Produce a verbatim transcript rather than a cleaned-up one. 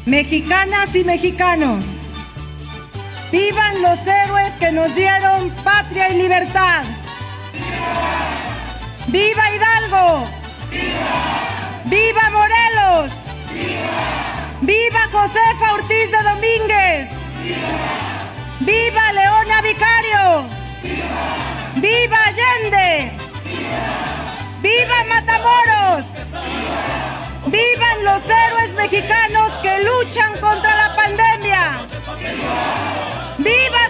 Mexicanas y mexicanos, vivan los héroes que nos dieron patria y libertad. ¡Viva! ¡Viva Hidalgo! ¡Viva! ¡Viva Morelos! ¡Viva! ¡Viva Josefa Ortiz de Domínguez! ¡Viva! ¡Viva Leona Vicario! ¡Viva! ¡Viva Allende! ¡Viva! ¡Viva Matamoros! ¡Viva! ¡Vivan los héroes mexicanos que luchan contra la pandemia! ¡Viva! ¡Viva